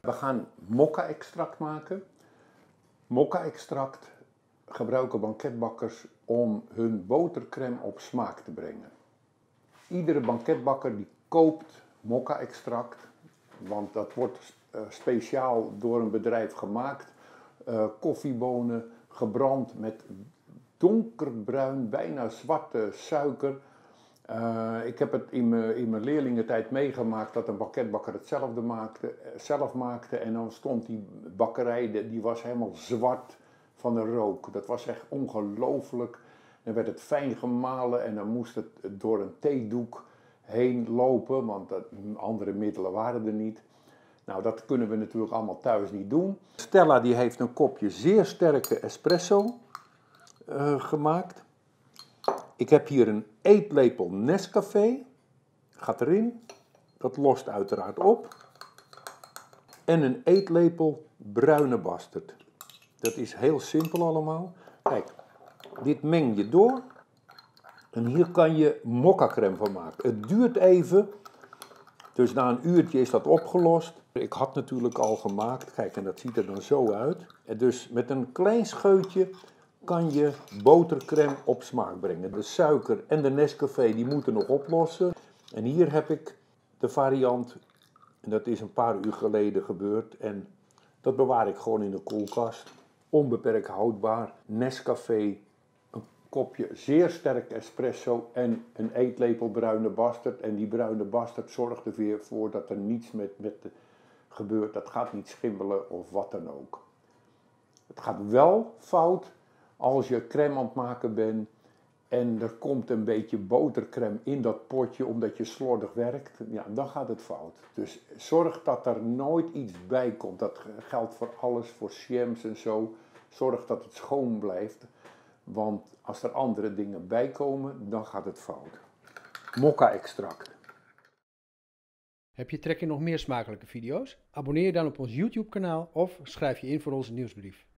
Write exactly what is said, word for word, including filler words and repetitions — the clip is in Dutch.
We gaan mokka-extract maken. Mokka-extract gebruiken banketbakkers om hun botercrème op smaak te brengen. Iedere banketbakker die koopt mokka-extract, want dat wordt uh, speciaal door een bedrijf gemaakt. Uh, koffiebonen gebrand met donkerbruin, bijna zwarte suiker. Uh, ik heb het in mijn, in mijn leerlingentijd meegemaakt dat een banketbakker hetzelfde maakte, zelf maakte. En dan stond die bakkerij, die was helemaal zwart van de rook. Dat was echt ongelooflijk. Dan werd het fijn gemalen en dan moest het door een theedoek heen lopen, want dat, andere middelen waren er niet. Nou, dat kunnen we natuurlijk allemaal thuis niet doen. Stella die heeft een kopje zeer sterke espresso uh, gemaakt. Ik heb hier een eetlepel Nescafé. Gaat erin. Dat lost uiteraard op. En een eetlepel bruine bastard. Dat is heel simpel allemaal. Kijk, dit meng je door. En hier kan je mokka crème van maken. Het duurt even. Dus na een uurtje is dat opgelost. Ik had natuurlijk al gemaakt. Kijk, en dat ziet er dan zo uit. En dus met een klein scheutje kan je botercrème op smaak brengen. De suiker en de Nescafé die moeten nog oplossen. En hier heb ik de variant. En dat is een paar uur geleden gebeurd. En dat bewaar ik gewoon in de koelkast. Onbeperkt houdbaar. Nescafé. Een kopje zeer sterk espresso en een eetlepel bruine bastard. En die bruine bastard zorgt er weer voor dat er niets met, met de, gebeurt. Dat gaat niet schimmelen of wat dan ook. Het gaat wel fout als je crème aan het maken bent en er komt een beetje botercrème in dat potje omdat je slordig werkt. Ja, dan gaat het fout. Dus zorg dat er nooit iets bij komt. Dat geldt voor alles, voor jams en zo. Zorg dat het schoon blijft. Want als er andere dingen bij komen, dan gaat het fout. Mokka-extract. Heb je trek in nog meer smakelijke video's? Abonneer je dan op ons YouTube kanaal of schrijf je in voor onze nieuwsbrief.